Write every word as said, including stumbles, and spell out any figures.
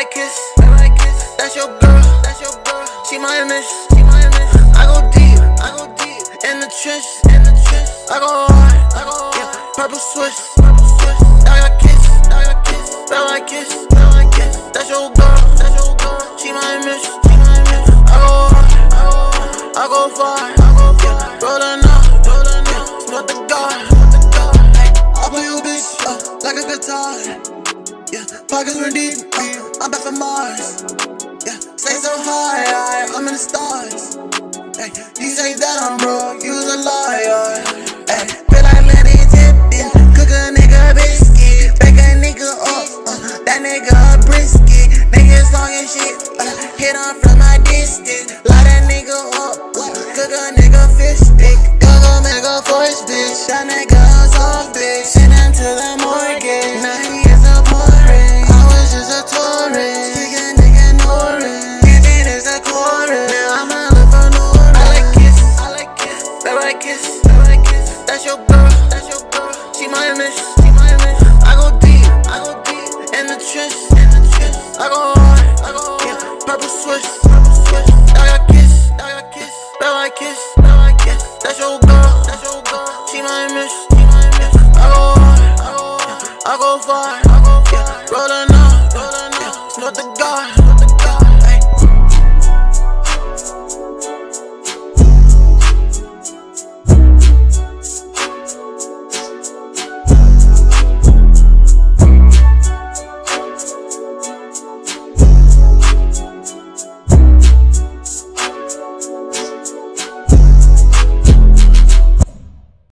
like kiss, that's your girl, that's your girl. She my miss, she my miss. I go deep, I go deep in the trench, in the trench. I go hard, I go hard. Yeah, purple switch, purple switch. I got kiss, I got kiss, feel like kiss, feel like kiss. That's your girl, that's your girl. She my miss, she my miss. I go hard, I go hard. I go far, I go far. Rollin' up, rollin' up. Smell the guard, smell the guard. I play your bitch uh, like a guitar. Yeah, pockets were deep, uh, I'm back from Mars. Yeah, stay so high, I'm in the stars. Hey, you say that I'm broke, you was a liar. Hey, feel like Lenny Tipton, cook a nigga biscuit, bake a nigga up, uh, that nigga a brisket. Niggas talking shit, uh, hit on from my distance, light that nigga up, uh, cook a nigga fish stick, cook a nigga force bitch, that nigga a soft bitch, send him to the mortgage, now he is a tourist, I was just a tourist, kick a nigga Norris, and then it's a chorus, now I'ma look for Norris. I like kiss, I like kiss, feel like kiss, feel like kiss, that's your girl, that's your girl, she my miss, she my miss. I go deep, I go deep in the trench, in the trench. I go hard, I go hard. Yeah, purple switch, purple switch. I got kiss, I got kiss, feel like kiss, feel like kiss. That's your girl, that's your girl. She my miss, she my miss. I go hard, I go hard. I go far, I go far. Yeah, rollin' up, rollin' up. Smell the guard.